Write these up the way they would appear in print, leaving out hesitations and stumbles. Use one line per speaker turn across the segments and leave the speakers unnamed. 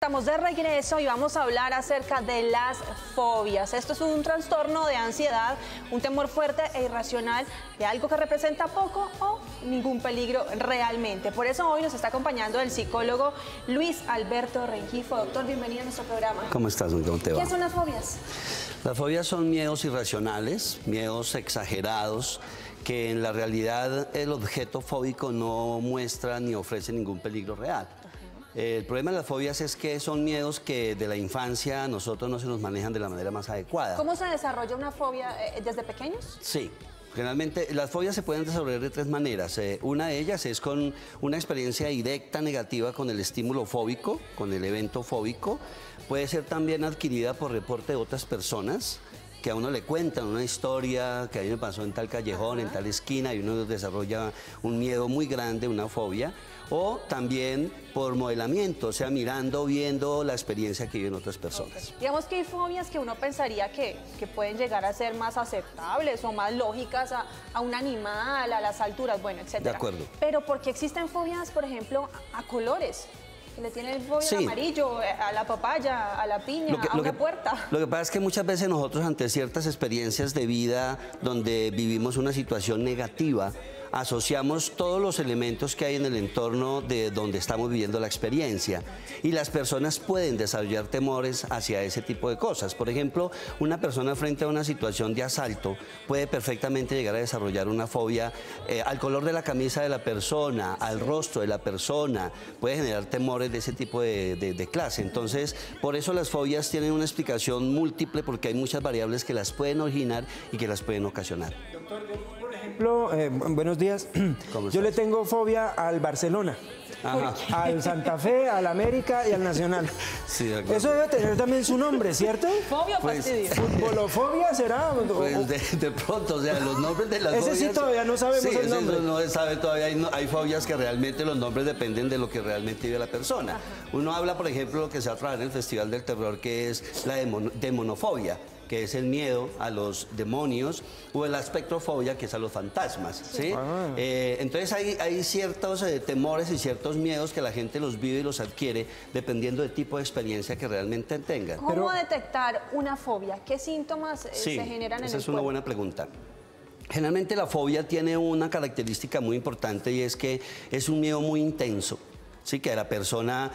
estamos de regreso y vamos a hablar acerca de las fobias. Esto es un trastorno de ansiedad, un temor fuerte e irracional de algo que representa poco o ningún peligro realmente. Por eso hoy nos está acompañando el psicólogo Luis Alberto Rengifo. Doctor, bienvenido a nuestro programa.
¿Cómo estás? ¿Cómo te va?
¿Qué son las fobias?
Las fobias son miedos irracionales, miedos exagerados, que en la realidad el objeto fóbico no muestra ni ofrece ningún peligro real. El problema de las fobias es que son miedos que de la infancia a nosotros no se nos manejan de la manera más adecuada.
¿Cómo se desarrolla una fobia desde pequeños?
Sí. Generalmente las fobias se pueden desarrollar de tres maneras. Una de ellas es con una experiencia directa negativa con el estímulo fóbico, con el evento fóbico. Puede ser también adquirida por reporte de otras personas, que a uno le cuentan una historia que a mí me pasó en tal callejón, en tal esquina, y uno desarrolla un miedo muy grande, una fobia. O también por modelamiento, o sea, mirando, viendo la experiencia que viven otras personas.
Okay. Digamos que hay fobias que uno pensaría que pueden llegar a ser más aceptables o más lógicas a un animal, a las alturas, bueno, etc.
De acuerdo.
Pero ¿por qué existen fobias, por ejemplo, a colores? Le tienen fobia
sí.
al amarillo, a la papaya, a la piña, a una puerta.
Lo que pasa es que muchas veces nosotros ante ciertas experiencias de vida donde vivimos una situación negativa, asociamos todos los elementos que hay en el entorno de donde estamos viviendo la experiencia, y las personas pueden desarrollar temores hacia ese tipo de cosas. Por ejemplo, una persona frente a una situación de asalto puede perfectamente llegar a desarrollar una fobia al color de la camisa de la persona, al rostro de la persona, puede generar temores de ese tipo de clase. Entonces, por eso las fobias tienen una explicación múltiple, porque hay muchas variables que las pueden originar y que las pueden ocasionar.
Doctor, yo, por ejemplo, buenos días. Yo le tengo fobia al Barcelona, al Santa Fe, al América y al Nacional.
Sí,
eso debe tener también su nombre, ¿cierto?
¿Fobia o fastidio?
¿Futbolofobia será?
Pues de pronto, o sea, los nombres de las
ese
fobias...
sí todavía no sabemos el nombre.
No se sabe todavía, hay fobias que realmente los nombres dependen de lo que realmente vive la persona. Uno habla, por ejemplo, lo que se va a trabajar en el Festival del Terror, que es la demonofobia, que es el miedo a los demonios, o la espectrofobia, que es a los fantasmas, ¿sí? Entonces hay ciertos temores y ciertos miedos que la gente los vive y los adquiere dependiendo del tipo de experiencia que realmente tengan.
¿Cómo detectar una fobia? ¿Qué síntomas se generan en el cuerpo?
Esa es una buena pregunta. Generalmente la fobia tiene una característica muy importante, y es que es un miedo muy intenso. Sí, que a la persona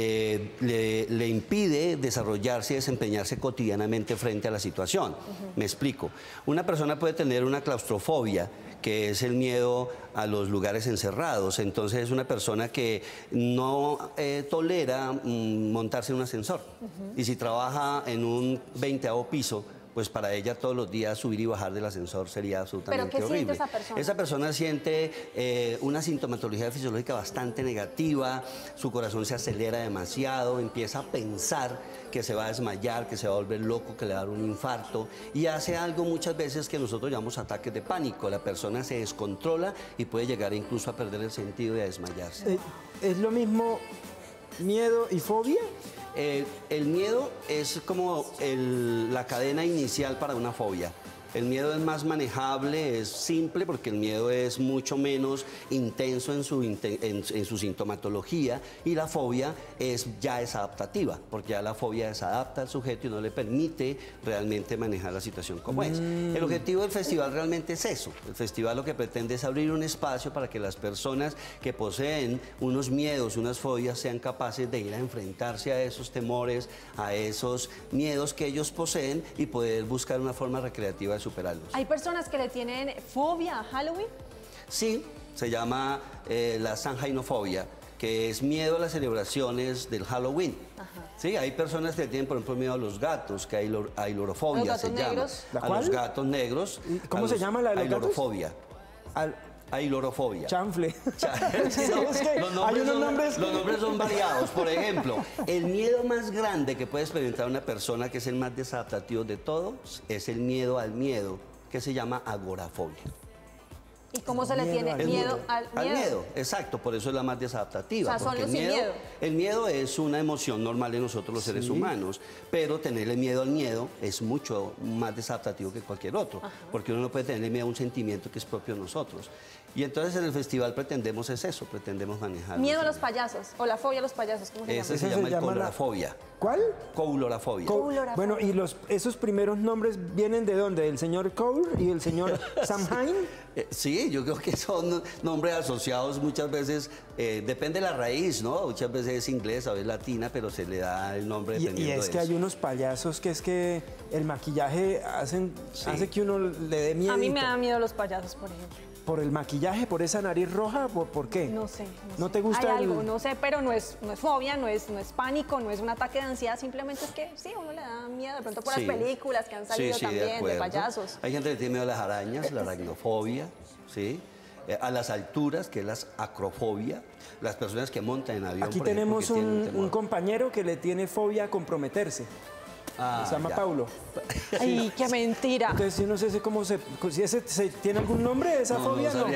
le impide desarrollarse y desempeñarse cotidianamente frente a la situación. Me explico. Una persona puede tener una claustrofobia, que es el miedo a los lugares encerrados. Entonces es una persona que no tolera montarse en un ascensor. Y si trabaja en un 20º piso, pues para ella todos los días subir y bajar del ascensor sería absolutamente horrible.
¿Pero qué siente esa persona?
Esa persona siente una sintomatología fisiológica bastante negativa, su corazón se acelera demasiado, empieza a pensar que se va a desmayar, que se va a volver loco, que le va a dar un infarto, y hace algo muchas veces que nosotros llamamos ataques de pánico. La persona se descontrola y puede llegar incluso a perder el sentido y a desmayarse.
¿Es lo mismo miedo y fobia?
El miedo es como la cadena inicial para una fobia. El miedo es más manejable, es simple, porque el miedo es mucho menos intenso en su sintomatología, y la fobia ya es adaptativa, porque ya la fobia se adapta al sujeto y no le permite realmente manejar la situación como es. El objetivo del festival realmente es eso. El festival lo que pretende es abrir un espacio para que las personas que poseen unos miedos, unas fobias, sean capaces de ir a enfrentarse a esos temores, a esos miedos que ellos poseen, y poder buscar una forma recreativa de superarlos.
¿Hay personas que le tienen fobia a Halloween?
Sí, se llama la sanjainofobia, que es miedo a las celebraciones del Halloween. Sí, hay personas que tienen, por ejemplo, miedo a los gatos, que hay lorofobia, se llama.
¿La
a
cuál?
Los gatos negros.
¿Cómo se llama la de los gatos?
Ailorofobia. Ailorofobia.
Chanfle.
Los nombres son variados. Por ejemplo, el miedo más grande que puede experimentar una persona, que es el más desadaptativo de todos, es el miedo al miedo, que se llama agorafobia.
¿Y cómo se le tiene miedo al miedo?
Al miedo, exacto, por eso es la más desadaptativa.
O sea, son los sin miedo.
El miedo es una emoción normal de nosotros los seres humanos, pero tenerle miedo al miedo es mucho más desadaptativo que cualquier otro, porque uno no puede tenerle miedo a un sentimiento que es propio de nosotros. Y entonces en el festival pretendemos es eso, pretendemos manejar.
Miedo a los payasos, o la fobia a los payasos, ¿cómo se llama?
Ese se llama coulorafobia.
¿Cuál?
Coulorafobia.
Bueno, ¿y esos primeros nombres vienen de dónde? ¿El señor Cole y el señor Samhain?
Sí, yo creo que son nombres asociados muchas veces, depende de la raíz, ¿no? Muchas veces es inglesa o es latina, pero se le da el nombre dependiendo
y es que hay unos payasos que es que el maquillaje hace que uno le dé miedo.
A mí me da miedo los payasos, por ejemplo.
¿Por el maquillaje? ¿Por esa nariz roja? ¿Por qué?
No sé.
¿No te gusta
Hay algo, no sé, pero no es fobia, no es pánico, no es un ataque de ansiedad, simplemente es que sí, a uno le da miedo de pronto por las películas que han salido también de payasos.
Hay gente que tiene miedo a las arañas, la aracnofobia, ¿sí? A las alturas, que es la acrofobia, las personas que montan en avión.
Aquí tenemos un compañero que le tiene fobia a comprometerse. Se llama Paulo.
Ay, qué mentira.
Entonces, yo no sé si ese tiene algún nombre, esa fobia, ¿no?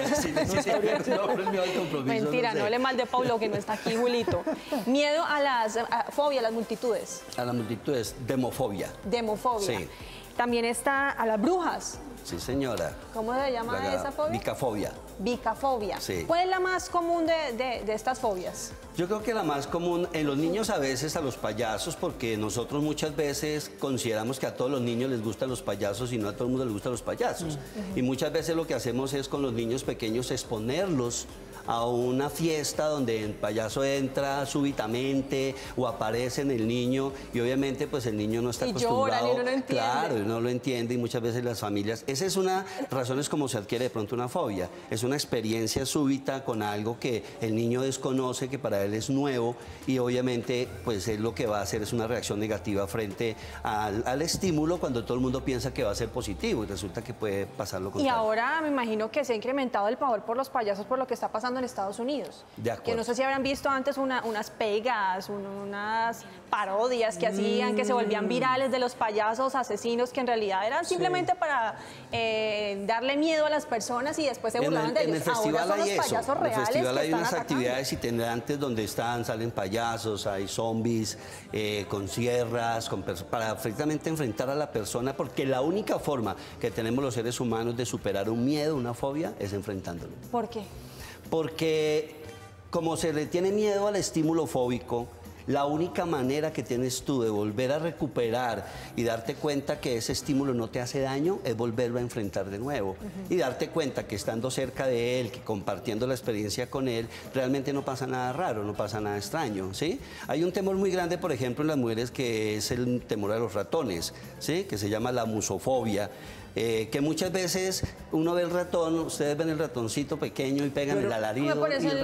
Mentira, no hable mal de Paulo, que no está aquí, Julito. Miedo a las fobia a las multitudes.
A las multitudes, demofobia.
Demofobia.
Sí.
También está a las brujas.
Sí, señora.
¿Cómo se llama esa fobia?
Bicafobia.
Bicafobia.
Sí.
¿Cuál es la más común de estas fobias?
Yo creo que la más común en los niños a veces a los payasos, porque nosotros muchas veces consideramos que a todos los niños les gustan los payasos y no a todo el mundo les gustan los payasos. Y muchas veces lo que hacemos es con los niños pequeños exponerlos a una fiesta donde el payaso entra súbitamente o aparece en el niño y obviamente pues el niño no está acostumbrado.
Lloran y uno no entiende.
Claro, y no lo entiende y muchas veces las familias... Esa es una razón es como se adquiere de pronto una fobia. Es una experiencia súbita con algo que el niño desconoce, que para él es nuevo y obviamente pues él lo que va a hacer es una reacción negativa frente al estímulo cuando todo el mundo piensa que va a ser positivo y resulta que puede pasar lo contrario.
Y ahora me imagino que se ha incrementado el pavor por los payasos por lo que está pasando en Estados Unidos.
De acuerdo.
Que no sé si habrán visto antes unas pegas, unas parodias que hacían, que se volvían virales de los payasos asesinos, que en realidad eran simplemente para darle miedo a las personas y después se burlaban de ellos. Ahora son los payasos reales.
En el festival hay unas
atacando.
actividades itinerantes donde salen payasos, hay zombies con sierras, para perfectamente enfrentar a la persona, porque la única forma que tenemos los seres humanos de superar un miedo, una fobia, es enfrentándolo.
¿Por qué?
Porque como se le tiene miedo al estímulo fóbico, la única manera que tienes tú de volver a recuperar y darte cuenta que ese estímulo no te hace daño es volverlo a enfrentar de nuevo. Y darte cuenta que estando cerca de él, que compartiendo la experiencia con él, realmente no pasa nada raro, no pasa nada extraño, ¿sí? Hay un temor muy grande, por ejemplo, en las mujeres que es el temor a los ratones, ¿sí? Que se llama la musofobia. Que muchas veces uno ve el ratón, ustedes ven el ratoncito pequeño y pegan el alarido.
Por eso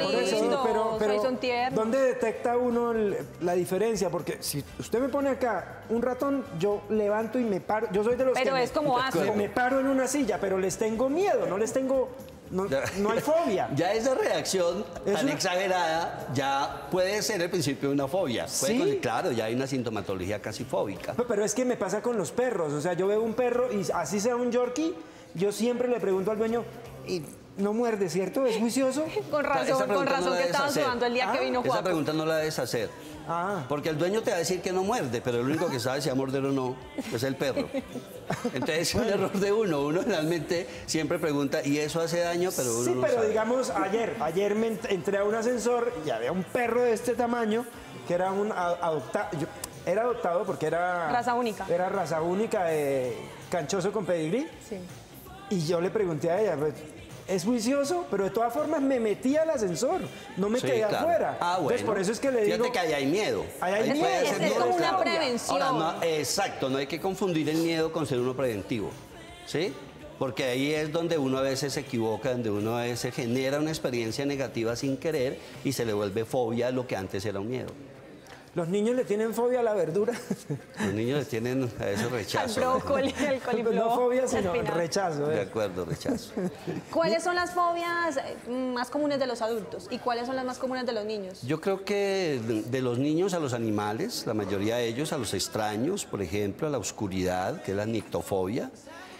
son tiernos.
¿Dónde detecta uno la diferencia? Porque si usted me pone acá un ratón, yo levanto y me paro. Yo soy de los
pero
que
es como asco.
me paro en una silla, pero les tengo miedo, no les tengo... No hay fobia.
Ya esa reacción tan exagerada ya puede ser el principio de una fobia.
¿Sí?
Claro, ya hay una sintomatología casi fóbica.
Pero es que me pasa con los perros. O sea, yo veo un perro y así sea un Yorkie, yo siempre le pregunto al dueño, y no muerde, ¿cierto? ¿Es juicioso?
Con razón que estaba sudando el día que vino Juaco.
Esa pregunta no la debes hacer. Porque el dueño te va a decir que no muerde, pero el único que sabe si va a morder o no es el perro. Entonces es un error de uno. Uno realmente siempre pregunta, ¿y eso hace daño? Pero uno no
pero
sabe.
digamos, ayer me entré a un ascensor y había un perro de este tamaño que era un adoptado. Era adoptado porque era...
Raza única.
Era raza única, canchoso con pedigrí.
Sí.
Y yo le pregunté a ella, pues, es juicioso, pero de todas formas me metí al ascensor, no me quedé afuera.
Bueno.
Entonces por eso es que le digo...
Fíjate que ahí hay miedo.
Ahí miedo.
Es como una prevención.
Ahora, exacto, no hay que confundir el miedo con ser uno preventivo, ¿sí? Porque ahí es donde uno a veces se equivoca, donde uno a veces genera una experiencia negativa sin querer y se le vuelve fobia a lo que antes era un miedo.
Los niños le tienen fobia a la verdura.
Los niños le tienen a ese rechazo.
Al brócoli, al coliflor.
No fobia, sino rechazo.
De acuerdo, rechazo.
¿Cuáles son las fobias más comunes de los adultos y cuáles son las más comunes de los niños?
Yo creo que de los niños a los animales, la mayoría de ellos, a los extraños, por ejemplo, a la oscuridad, que es la nictofobia.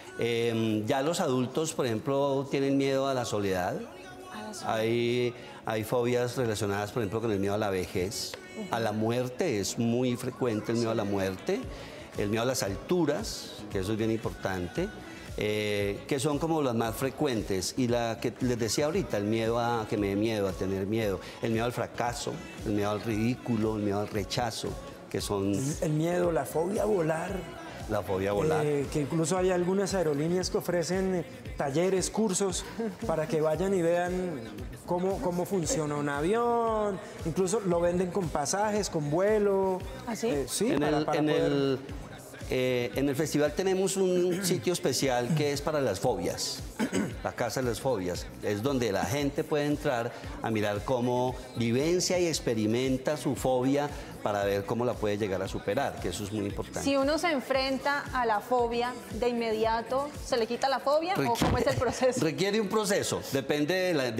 Ya los adultos, por ejemplo, tienen miedo a la soledad. Hay fobias relacionadas, por ejemplo, con el miedo a la vejez, a la muerte, es muy frecuente el miedo a la muerte, el miedo a las alturas, que eso es bien importante, que son como las más frecuentes. Y la que les decía ahorita, el miedo a que me dé miedo, a tener miedo, el miedo al fracaso, el miedo al ridículo, el miedo al rechazo, que son...
El miedo, la fobia a volar.
La fobia a volar.
Que incluso hay algunas aerolíneas que ofrecen talleres, cursos, para que vayan y vean cómo funciona un avión. Incluso lo venden con pasajes, con vuelo.
¿Ah, sí?
Sí,
En el festival tenemos un sitio especial que es para las fobias, la Casa de las Fobias. Es donde la gente puede entrar a mirar cómo vivencia y experimenta su fobia para ver cómo la puede llegar a superar, que eso es muy importante.
Si uno se enfrenta a la fobia, ¿de inmediato se le quita la fobia o cómo es el proceso?
Requiere un proceso, depende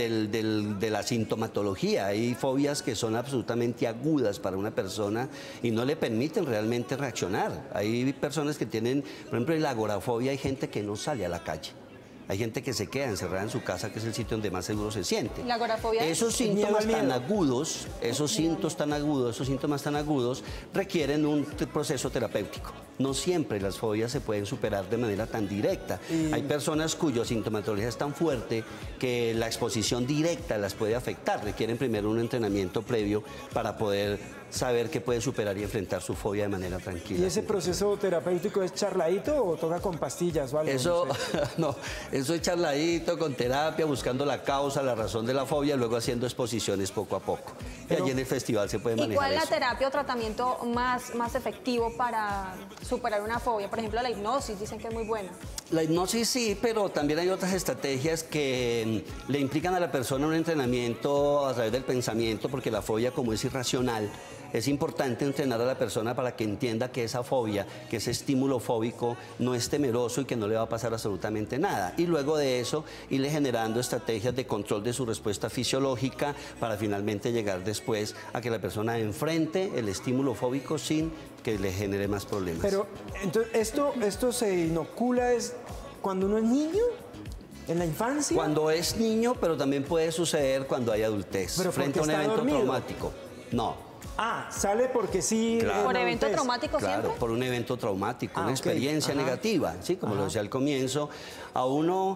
de la sintomatología. Hay fobias que son absolutamente agudas para una persona y no le permiten realmente reaccionar. Hay personas que tienen, por ejemplo, la agorafobia, hay gente que no sale a la calle. Hay gente que se queda encerrada en su casa, que es el sitio donde más seguro se siente.
¿La agorafobia?
Esos síntomas tan agudos, esos síntomas tan agudos requieren un proceso terapéutico. No siempre las fobias se pueden superar de manera tan directa. Hay personas cuya sintomatología es tan fuerte que la exposición directa las puede afectar. Requieren primero un entrenamiento previo para poder saber que puede superar y enfrentar su fobia de manera tranquila.
¿Y ese proceso terapéutico es charladito o toca con pastillas o algo?
Eso,
no sé.
no, eso es charladito, con terapia, buscando la causa, la razón de la fobia, luego haciendo exposiciones poco a poco. Y allí en el festival se puede manejar.
¿Y cuál es la
eso.
terapia o tratamiento más efectivo para superar una fobia? Por ejemplo, la hipnosis, dicen que es muy buena.
La hipnosis sí, pero también hay otras estrategias que le implican a la persona un entrenamiento a través del pensamiento, porque la fobia, como es irracional, es importante entrenar a la persona para que entienda que esa fobia, que ese estímulo fóbico no es temeroso y que no le va a pasar absolutamente nada. Y luego de eso, irle generando estrategias de control de su respuesta fisiológica para finalmente llegar después a que la persona enfrente el estímulo fóbico sin que le genere más problemas.
Pero, entonces, ¿esto se inocula es cuando uno es niño? ¿En la infancia?
Cuando es niño, pero también puede suceder cuando hay adultez,
¿Pero
frente a un evento
dormido?
traumático. No.
Ah, sale porque sí.
Claro.
¿Por evento traumático
Claro,
siempre?
por un evento traumático, una
ok,
experiencia negativa, ¿sí? Como lo decía al comienzo, a uno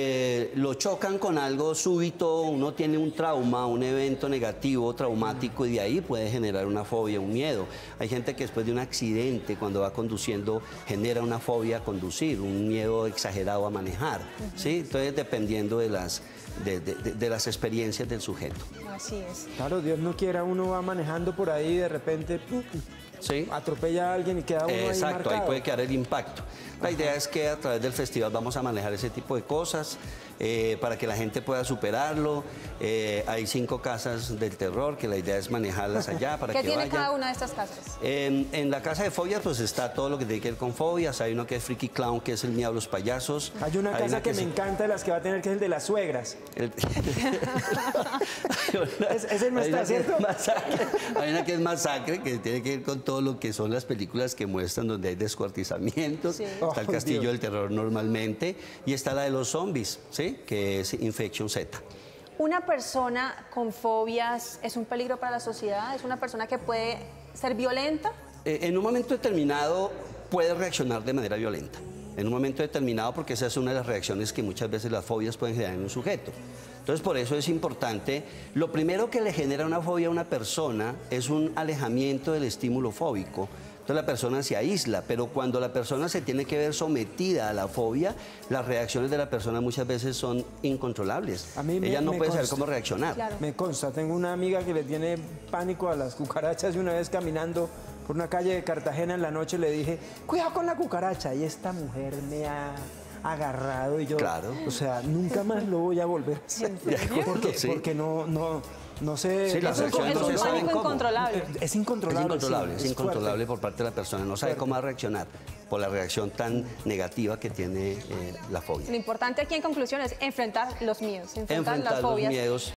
lo chocan con algo súbito, uno tiene un trauma, un evento negativo, traumático, y de ahí puede generar una fobia, un miedo. Hay gente que después de un accidente, cuando va conduciendo, genera una fobia a conducir, un miedo exagerado a manejar, ¿sí? Entonces, dependiendo de las experiencias del sujeto.
Así es.
Claro, Dios no quiera, uno va manejando por ahí y de repente
¿Sí?
atropella a alguien y queda uno ahí
Exacto,
marcado.
ahí puede quedar el impacto. La idea es que a través del festival vamos a manejar ese tipo de cosas para que la gente pueda superarlo. Hay 5 casas del terror que la idea es manejarlas allá para
¿Qué
que
tiene
vayan.
cada una de estas casas?
En la casa de fobias pues está todo lo que tiene que ver con fobias. Hay uno que es Freaky Clown, que es el miedo a los payasos.
Hay una casa que me encanta de las que va a tener, que es el de las suegras. Ese no está, ¿cierto?
Hay una que es masacre, que tiene que ver con todo lo que son las películas que muestran donde hay descuartizamientos.
Sí.
Está el
Oh,
Castillo
Dios.
del Terror normalmente. Y está la de los zombies, ¿sí? Que es Infection Z.
¿Una persona con fobias es un peligro para la sociedad? ¿Es una persona que puede ser violenta?
En un momento determinado puede reaccionar de manera violenta. En un momento determinado, porque esa es una de las reacciones que muchas veces las fobias pueden generar en un sujeto. Entonces, por eso es importante, lo primero que le genera una fobia a una persona es un alejamiento del estímulo fóbico. Entonces la persona se aísla, pero cuando la persona se tiene que ver sometida a la fobia, las reacciones de la persona muchas veces son incontrolables.
A mí
Ella no
me
puede saber
consta.
cómo reaccionar.
Claro.
Me consta, tengo una amiga que le tiene pánico a las cucarachas y una vez caminando por una calle de Cartagena en la noche le dije, cuidado con la cucaracha, y esta mujer me ha agarrado y yo,
Claro.
o sea, nunca más lo voy a volver a hacer.
De acuerdo,
Porque,
sí.
porque no sé.
Sí, las
Es
reacciones no
un
se saben
pánico
cómo.
incontrolable.
Es incontrolable.
Es
sí,
incontrolable
fuerte.
por parte de la persona. No sabe cómo va a reaccionar por la reacción tan negativa que tiene la fobia.
Lo importante aquí en conclusión es enfrentar los miedos, enfrentar las
Enfrentar los
fobias.
miedos